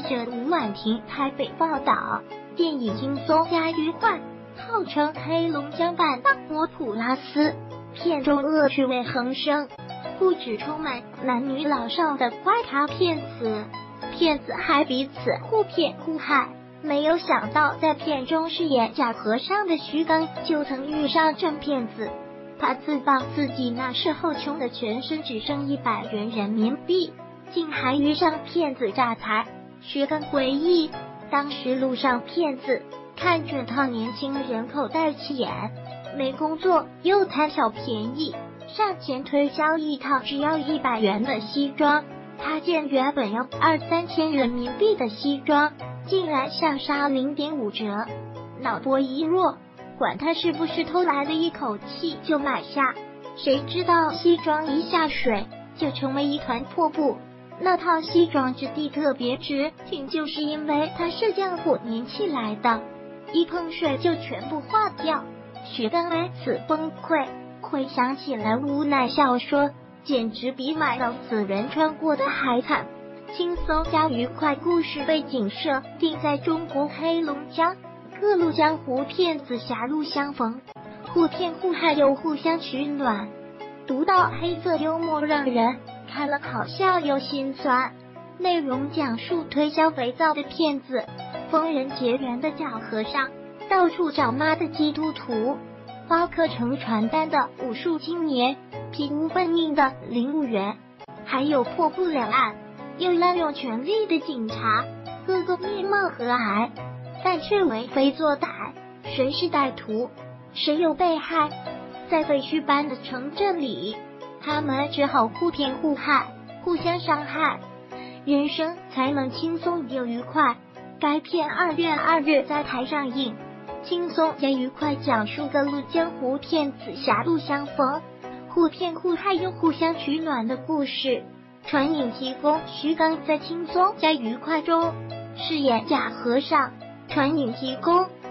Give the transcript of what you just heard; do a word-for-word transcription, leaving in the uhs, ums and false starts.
者吴婉婷台北报道，电影轻松加愉快，号称黑龙江版的摩普拉斯，片中恶趣味横生，不止充满男女老少的怪咖骗子，骗子还彼此互骗互害。没有想到，在片中饰演假和尚的徐刚就曾遇上真骗子。他自曝自己那时候穷的全身只剩一百元人民币，竟还遇上骗子诈财。徐刚回忆，当时路上骗子看准他年轻人口袋浅，没工作又贪小便宜，上前推销一套只要一百元的西装。他见原本要二三千人民币的西装，竟然想杀零点五折，脑波一弱，管他是不是偷来的，一口气就买下。谁知道西装一下水就成为一团破布，那套西装质地特别直挺，就是因为它是浆糊粘起来的，一碰水就全部化掉。徐刚为此崩溃，回想起来无奈笑说，简直比买到死人穿过的还惨。轻松加愉快故事背景设定在中国黑龙江，各路江湖骗子狭路相逢，互骗互害又互相取暖，独到黑色幽默，让人看了好笑又心酸。内容讲述推销肥皂的骗子，疯人结缘的假和尚，到处找妈的基督徒，发课程传单的武术青年，皮无分命的领务员，还有破布两岸又滥用权力的警察，个个面貌和蔼，但却为非作歹。谁是歹徒，谁有被害？在废墟般的城镇里，他们只好互骗互害，互相伤害，人生才能轻松又愉快。该片二月二日在台上映，轻松加愉快，讲述各路江湖骗子狭路相逢，互骗互害又互相取暖的故事。传影提供，徐刚在轻松加愉快中饰演假和尚。传影提供。